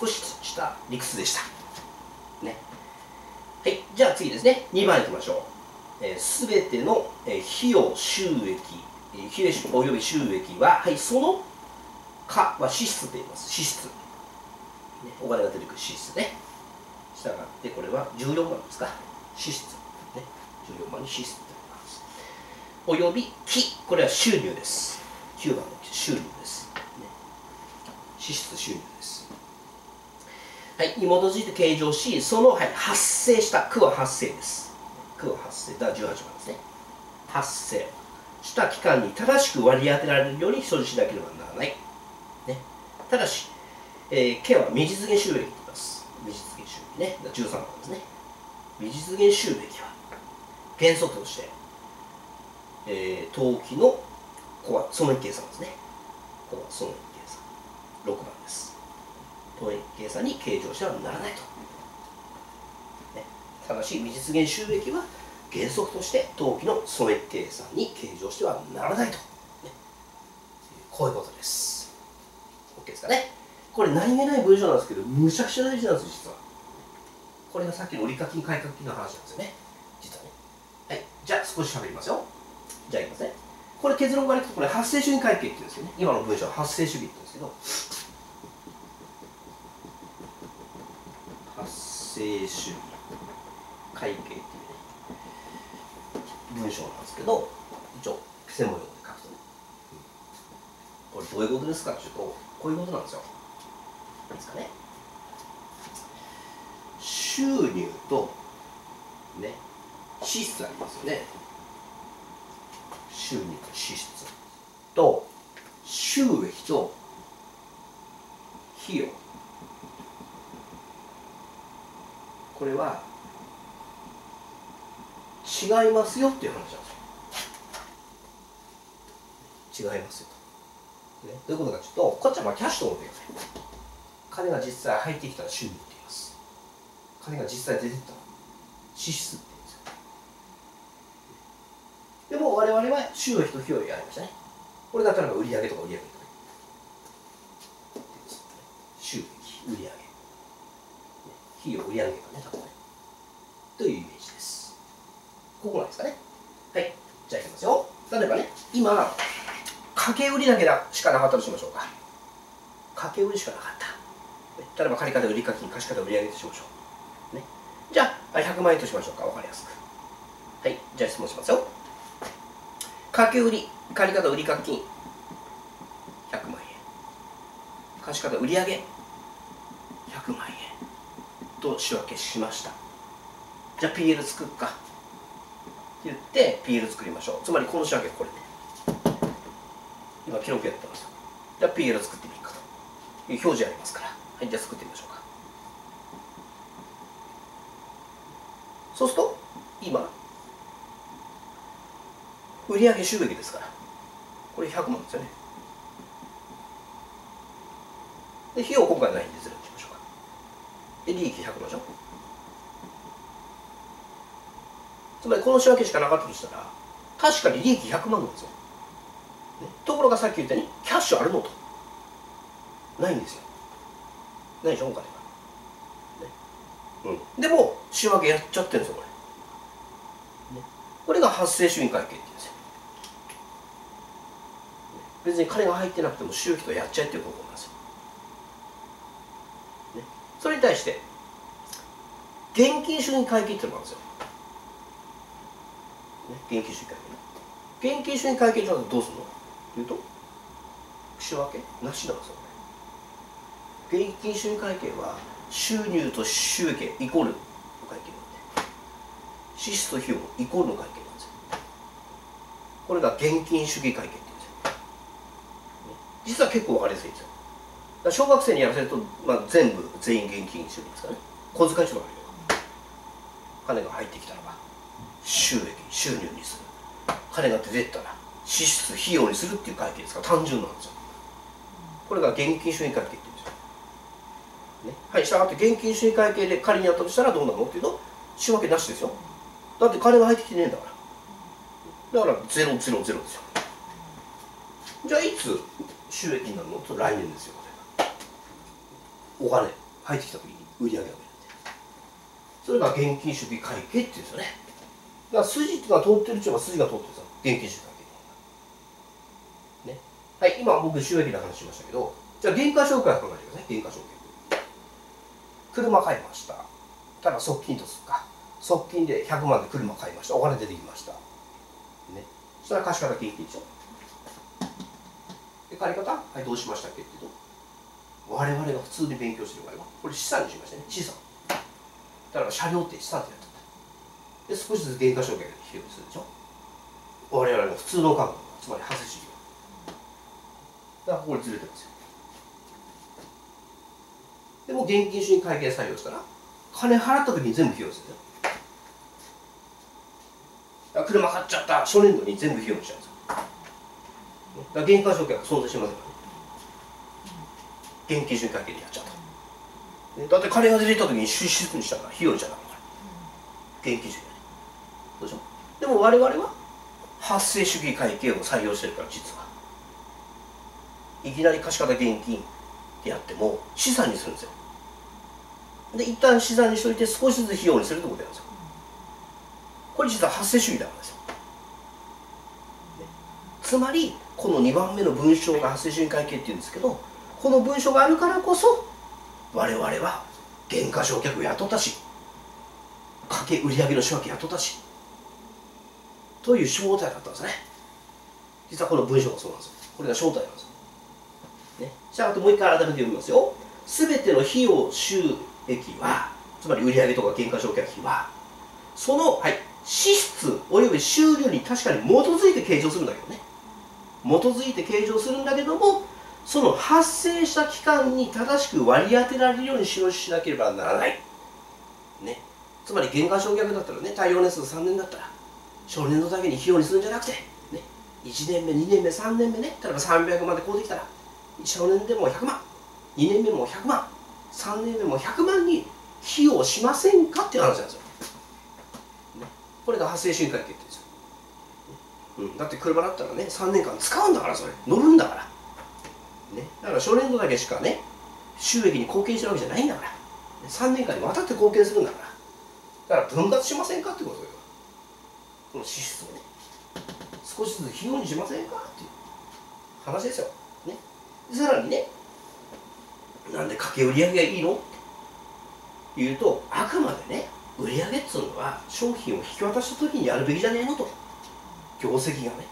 少しした理屈でした。ね。はい、じゃあ次ですね、2番いきましょう。すべての費用収益、費用および収益は、はい、そのかは支出と言います。支出。ね、お金が出てくる支出ね。したがってこれは14万ですか。支出。ね、14万に支出と言います。および費、これは収入です。9番の収入です。ね、支出収入です。はい、に基づいて計上し、その、はい、発生した、区は発生です。区は発生、だから18番ですね。発生した期間に正しく割り当てられるように所持しなければならない。ね、ただし、K は未実現収益と言います。未実現収益ね。13番ですね。未実現収益は原則として、当期の損益計算ですね。ここは損益計算。6番です。損益計算に計上してはならないと。ね、ただし、未実現収益は原則として当期の損益計算に計上してはならないと。ね、こういうことです。OK ですかね。これ何気ない文章なんですけど、むちゃくちゃ大事なんです、実は。これがさっきの売掛金、買掛金の話なんですよね。実はね。はい。じゃあ少し喋りますよ。じゃあいきますね。これ結論からいくと、これ発生主義会計っていうんですよね。今の文章は発生主義って言うんですけど、発生主義会計っていうね、文章なんですけど、一応、専門用語で書くとね。これどういうことですかっていうと、こういうことなんですよ。いいですかね。収入と、ね、支出ありますよね。収入と支出と、収益と費用。これは違いますよっていう話なんですよ。違いますよと。ね、どういうことかというと、こっちはまあキャッシュと思ってください。金が実際入ってきたら収入って言います。金が実際出てったら支出って言うんですよ。でも我々は収益と費用をやりましたね。これが例えば売上とか売上とか収益、売上、費用、売上かね、多分ね。というイメージです。ここなんですかね。はい。じゃあいきますよ。例えばね、今、掛け売りだけしかなかったとしましょうか。掛け売りしかなかった。例えば借方売掛金、貸方売上としましょう。ね。じゃあ、100万円としましょうか。わかりやすく。はい。じゃあ質問しますよ。掛け売り、借方売掛金、100万円。貸方売上、100万円と仕分けしました。じゃあ PL 作るかって言って PL 作りましょう。つまりこの仕分けはこれね。今記録やってますよ。じゃあ PL 作ってみるかという表示ありますから。はい、じゃあ作ってみましょうか。そうすると今売上収益ですからこれ100万ですよね。で費用今回ないんで0にしましょうか。で利益100万でしょ。つまりこの仕分けしかなかったとしたら確かに利益100万なんですよ、ね、ところがさっき言ったようにキャッシュあるのとないんですよ。ないでしょお金が、ね、でも仕分けやっちゃってるんですよこれ、ね、これが発生主義会計って言うんですよ。別に金が入ってなくても収益とやっちゃえっていう方法なんですよ、ね、それに対して現金主義会計っていうのがあるんですよ。現金主義会計。現金主義会計上はどうするのというと、仕分けなしなんですよ。現金主義会計は収入と収益イコールの会計なんで、支出と費用イコールの会計なんですよ。これが現金主義会計って言うんですよ。実は結構分かりやすいんですよ。だから小学生にやらせると、全員現金主義ですからね。小遣い書があるよ。金が入ってきたらば収益、収入にする。金が出てったら支出、費用にするっていう会計ですから単純なんですよ。これが現金主義会計って言うんですよ。ね、はい、したがって現金主義会計で仮にやったとしたらどうなのっていうと仕分けなしですよ。だって金が入ってきてねえんだから。だから000ですよ。じゃあいつ収益になるのと来年ですよ。お金入ってきた時に売り上げが増える。それが現金主義会計っていうんですよね。だから筋っていうのは通ってるうちは筋が通ってるんですよ、現金主義会計ね。はい、今僕収益の話しましたけど、じゃあ原価償却考えてください。原価償却。車買いました。ただ側近とするか。側近で100万で車買いました。お金出てきました。ね。そしたら貸方現金でしょ。で、借り方、はい、どうしましたっけっていうと、我々が普通に勉強してる場合は、これ資産にしましたね。資産。だから車両って資産ってやった。で、少しずつ原価償却で費用にするでしょ。我々の普通の価格、つまり発生主義。だからこれずれてますよ。でも現金主義会計採用したら、金払った時に全部費用するんですよ。だから車買っちゃった初年度に全部費用にしちゃうんですよ。だから原価償却は存在しませんからね。現金主義会計でやっちゃうと。だって金が出てきた時に支出にしたから費用にしちゃうから。現金主義だね。どうでしょう。でも我々は発生主義会計を採用してるから、実はいきなり貸方現金ってやっても資産にするんですよ。で一旦資産にしといて少しずつ費用にするってことなんですよ。これ実は発生主義だからですよ。つまりこの2番目の文章が発生主義会計っていうんですけど、この文章があるからこそ我々は原価償却を雇ったし、掛け売上の仕分け雇ったしという正体だったんですね。実はこの文章がそうなんですよ。これが正体なんですよ。ね、じゃああともう一回改めて読みますよ。すべての費用収益は、つまり売上とか原価償却費は、その、はい、支出および収入に確かに基づいて計上するんだけどね。基づいて計上するんだけども、その発生した期間に正しく割り当てられるように使用しなければならない。ね、つまり原価償却だったらね、耐用年数3年だったら、初年度だけに費用にするんじゃなくて、ね、1年目、2年目、3年目ね、例えば300万でこうできたら、初年でも100万、2年目も100万、3年目も100万に費用しませんかっていう話なんですよ。ね、これが発生主義会計って言うんですよ。だって車だったらね、3年間使うんだから、それ乗るんだから、ね、だから初年度だけしかね収益に貢献してるわけじゃないんだから、3年間にわたって貢献するんだから、だから分割しませんかってことよ。この支出をね少しずつ費用にしませんかっていう話ですよ、ね、さらにね、なんで掛け売上がいいのっていうと、あくまでね売上っつうのは商品を引き渡した時にやるべきじゃねえのと、業績がね、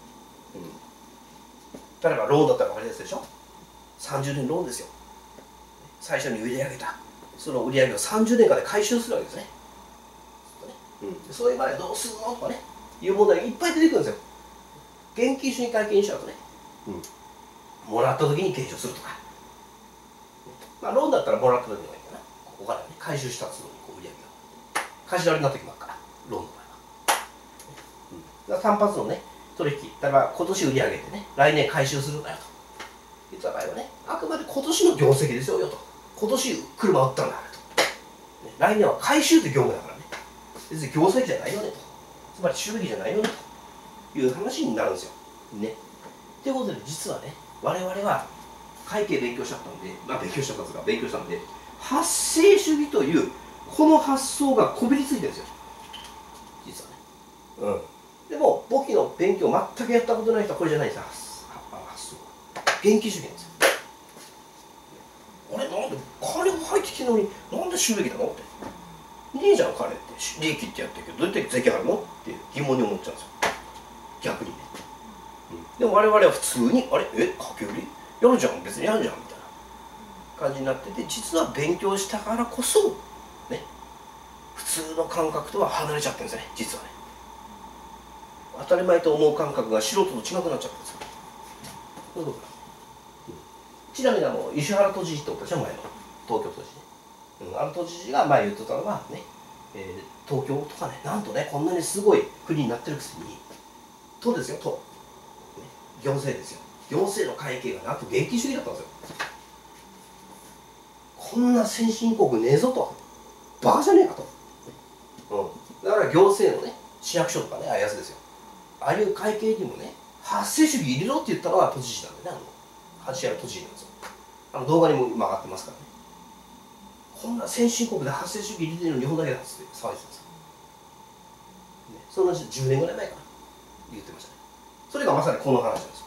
例えばローンだったら分かりやすいでしょ。30年ローンですよ。最初に売り上げたその売り上げを30年間で回収するわけですね。そういう場合はどうするのとかねいう問題がいっぱい出てくるんですよ。現金主義会計にしちゃうとね、もらった時に計上するとか、まあローンだったらもらった時の方がいいかな。ここからね回収したつもりにこう売り上げが貸し借りになってきますから、ローンの場合は、単発のね取引、例えば今年売り上げてね来年回収するんだよといった場合はね、あくまで今年の業績ですよと、今年車売ったんだと、来年は回収って業務だからね、別に業績じゃないよねと、つまり収益じゃないよねという話になるんですよ。ね。ということで実はね、我々は会計勉強しちゃったんで、勉強したんで、発生主義というこの発想がこびりついてるんですよ、実はね。でも簿記の勉強全くやったことない人はこれじゃないんですよ、発想は。現金主義なんですよ。あれ、なんで金が入ってきてるのになんで収益なのって。ねえじゃん金って、利益ってやってるけどどうやって税金払うのって疑問に思っちゃうんですよ、逆にね。でも我々は普通に掛け売りやるじゃん、別にやるじゃんみたいな感じになってて、実は勉強したからこそね普通の感覚とは離れちゃってるんですね、実はね。当たり前と思う感覚が素人と違くなっちゃってるんですよ。そういうことだ。ちなみに石原都知事っておったでしょ、前の東京都知事ね。あの都知事が前言ってたのはね、東京とかね、なんとねこんなにすごい国になってるくせに都ですよ、都、ね、行政ですよ、行政の会計がなんと現金主義だったんですよ。こんな先進国ねえぞと、バカじゃねえかと、だから行政のね市役所とかね、ああいうやつですよ、ああいう会計にもね発生主義入れろって言ったのが都知事なんでね、橋原都知事なんですよ。動画にも今上がってますからね。 こんな先進国で発生主義入れてるの日本だけだっつって騒いでたんですよ、ね、その話10年ぐらい前かな言ってましたね。それがまさにこの話なんですよ、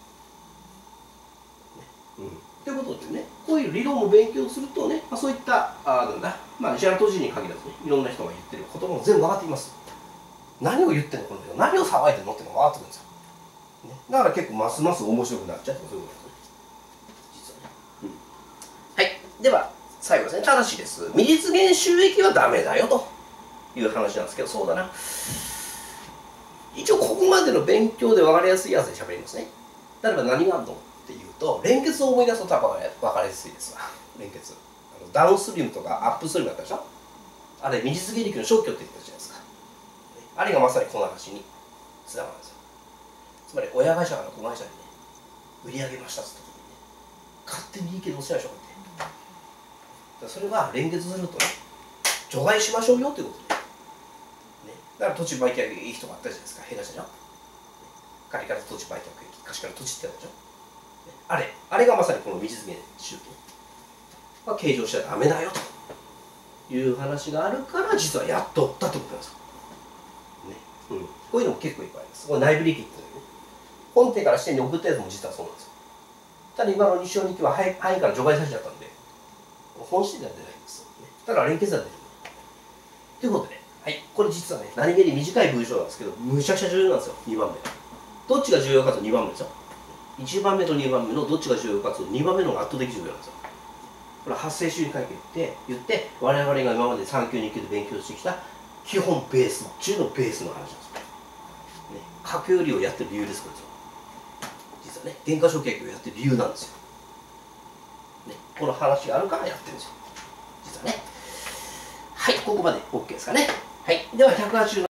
ね、ということでね、こういう理論を勉強するとね、そういったなんだ、石原都知事に限らずね、いろんな人が言ってる言葉も全部分かってきます。何を言ってんのこの人、何を騒いでるのってのが分かってくるんですよ、ね、だから結構ますます面白くなっちゃうとそういうことですね、実はね、はい、では最後ですね、ただしです。未実現収益はダメだよという話なんですけど、そうだな。一応ここまでの勉強で分かりやすいやつで喋りますね。例えば何があるのっていうと、連結を思い出すと多分分かりやすいですわ。連結。ダウンストリームとかアップストリームだったでしょ。あれ、未実現歴の消去って言ってたじゃないですか。あれがまさにこの話につながるんですよ。つまり親会社から子会社にね、売り上げましたって時にね、勝手にいいけどおっしゃいましょうって。それは連結するとね、除外しましょうよっていうことで、ね、だから土地売却いい人があったじゃないですか、変な人じゃん。借りから土地売却益、貸しから土地ってやったでしょ。あれがまさにこの未実現収益は計上しちゃダメだよという話があるから、実はやっとったってことなんですよ。ね、こういうのも結構いっぱいあります。これ内部利益っていうのはね、本店から支店に送ったやつも実はそうなんですよ。ただ今の日照日記は範囲から除外されちゃったんで、本質では出ないんですよ、ね。だから連結は出る。ということで、はい、これ実はね、何気に短い文章なんですけど、むちゃくちゃ重要なんですよ、2番目。どっちが重要かと2番目ですよ。1番目と2番目のどっちが重要かと2番目の方が圧倒的重要なんですよ。これは発生主義会計って言って、我々が今まで3級2級で勉強してきた基本ベース中のベースの話なんですよ。ね、家計売りをやってる理由です、これ実はね、減価償却をやってる理由なんですよ。ね、この話があるからやってるんですよ、実はね。はい、ここまで OK ですかね。はい、では187